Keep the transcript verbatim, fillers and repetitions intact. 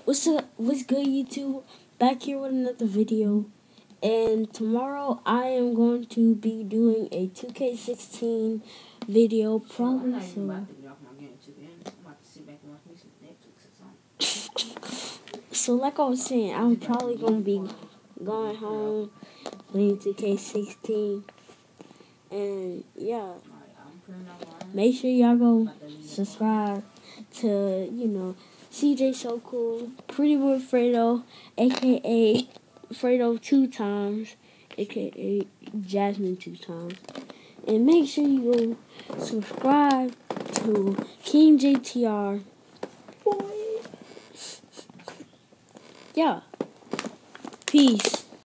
What's up? What's good, YouTube? Back here with another video. And tomorrow I am going to be doing a two K sixteen video. Probably so. So like I was saying, I'm probably going to be going home playing two K sixteen. And yeah. Make sure y'all go subscribe to, you know, C J So Cool, Pretty Boy Fredo, aka Fredo two times, aka Jasmine two times. And make sure you go subscribe to King J T R. Yeah. Peace.